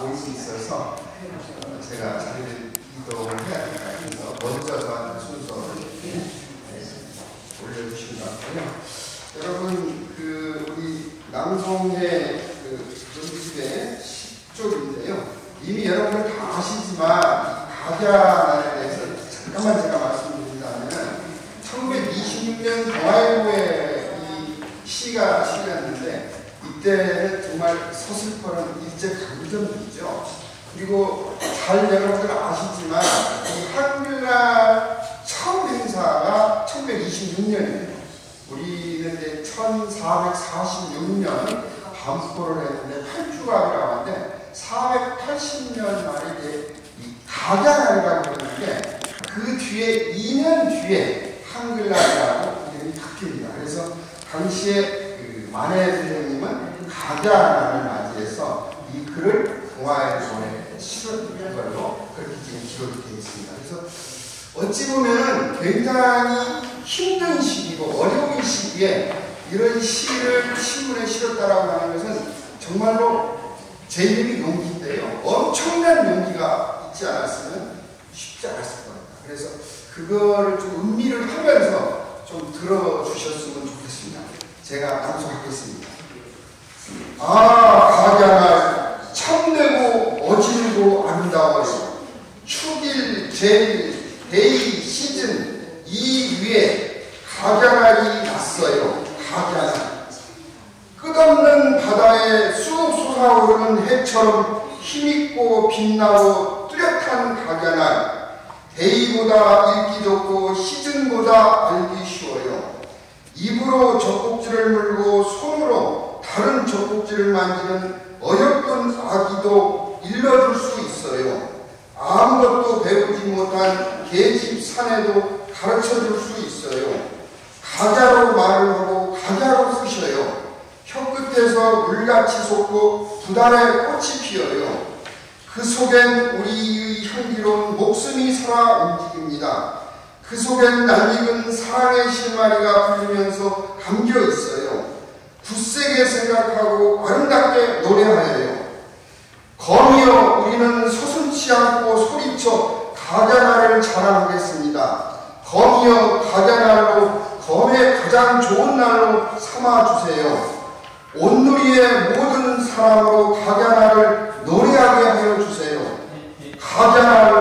모임이 있어서 제가 자리를 이동을 해야 될까 해서 먼저 저한테 순서를 올려주신 것 같고요. 여러분, 우리 남성의 음식의 10쪽인데요. 이미 여러분들 다 아시지만 가갸날에 대해서 잠깐만 제가 말씀드린다면 1926년 동아일보에 이 시가 실렸는데 이때 정말 서슬퍼런 일제강점기죠. 그리고 잘 여러분들 아시지만 이 한글날 처음 행사가 1926년이에요. 우리는 이제 1446년 반포를 했는데 8주가 나왔는데 480년 말에 이제 이 가갸날이라고 그러는데 그 뒤에 2년 뒤에 한글날이라고 이름이 바뀝니다. 그래서 당시에 만해 선생님은 가갸날을 맞이해서 이 글을 동아일보에 실었던 걸로 그렇게 지금 기록이 되어 있습니다. 그래서 어찌 보면 굉장히 힘든 시기고 어려운 시기에 이런 시를 신문에 실었다라고 하는 것은 정말로 제 이름이 용기인데요. 엄청난 용기가 있지 않았으면 쉽지 않았을 겁니다. 그래서 그거를 좀 음미를 하면서 좀 들어주셨으면 좋겠습니다. 제가 낭송하겠습니다. 가갸날 참되고 어질고 아름다워요. 축일 제일 데이 시즌 이 위에 가갸날이 났어요. 가갸날. 끝없는 바다에 쑥 솟아오르는 해처럼 힘있고 빛나고 뚜렷한 가갸날. 데이보다 읽기 좋고 시즌보다 알기 쉬워요. 입으로 젖꼭지를 물고 손으로 다른 젖꼭지를 만지는 어여쁜 아기도 일러줄 수 있어요. 아무것도 배우지 못한 계집 사내도 가르쳐줄 수 있어요. 가갸로 말을 하고 가갸로 쓰셔요. 혀끝에서 물같이 솟고 두달에 꽃이 피어요. 그 속엔 우리의 향기로운 목숨이 살아 움직입니다. 그 속엔 낯익은 사랑의 실마리가 불리면서 감겨 있어요. 굳세게 생각하고 아름답게 노래하여요. 검이여 우리는 서슴지 않고 소리쳐 가갸날을 자랑하겠습니다. 검이여 가갸날로 검의 가장 좋은 날로 삼아주세요. 온누리의 모든 사람으로 가갸날을 노래하게 하여 주세요. 가갸날